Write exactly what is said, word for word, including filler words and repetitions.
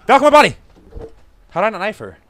Back on my body! How did I not knife her?